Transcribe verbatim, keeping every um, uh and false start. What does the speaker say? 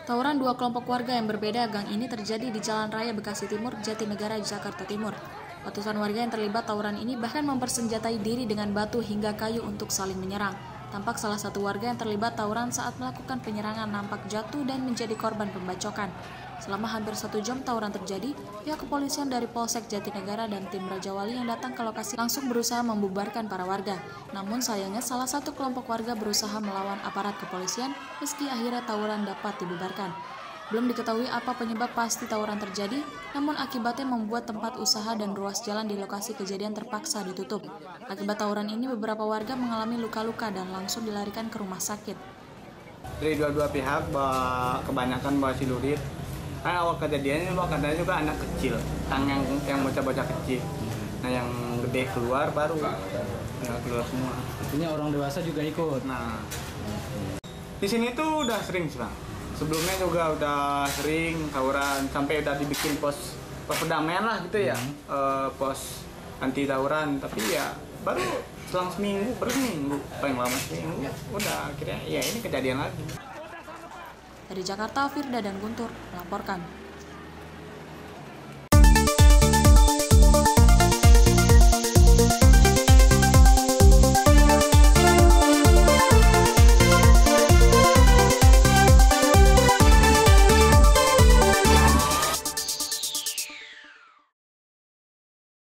Tawuran dua kelompok warga yang berbeda gang ini terjadi di Jalan Raya Bekasi Timur, Jatinegara, Jakarta Timur. Ratusan warga yang terlibat tawuran ini bahkan mempersenjatai diri dengan batu hingga kayu untuk saling menyerang. Tampak salah satu warga yang terlibat tawuran saat melakukan penyerangan nampak jatuh dan menjadi korban pembacokan. Selama hampir satu jam tawuran terjadi, pihak kepolisian dari Polsek Jatinegara dan tim Raja Wali yang datang ke lokasi langsung berusaha membubarkan para warga. Namun sayangnya salah satu kelompok warga berusaha melawan aparat kepolisian meski akhirnya tawuran dapat dibubarkan. Belum diketahui apa penyebab pasti tawuran terjadi, namun akibatnya membuat tempat usaha dan ruas jalan di lokasi kejadian terpaksa ditutup. Akibat tawuran ini beberapa warga mengalami luka-luka dan langsung dilarikan ke rumah sakit. Dari dua-dua pihak, kebanyakan bawa silurit. Kan awal kejadiannya bahwa katanya juga anak kecil, tang yang yang bocah-bocah kecil. Nah yang gede keluar baru ya, keluar semua. Artinya orang dewasa juga ikut. Nah di sini tuh udah sering sih bang. Sebelumnya juga udah sering tawuran sampai udah dibikin pos pos perdamaian lah gitu ya, hmm. e, pos anti tawuran. Tapi ya baru selang seminggu, baru seminggu, paling lama seminggu. Udah akhirnya ya ini kejadian lagi. Dari Jakarta, Firda dan Guntur melaporkan.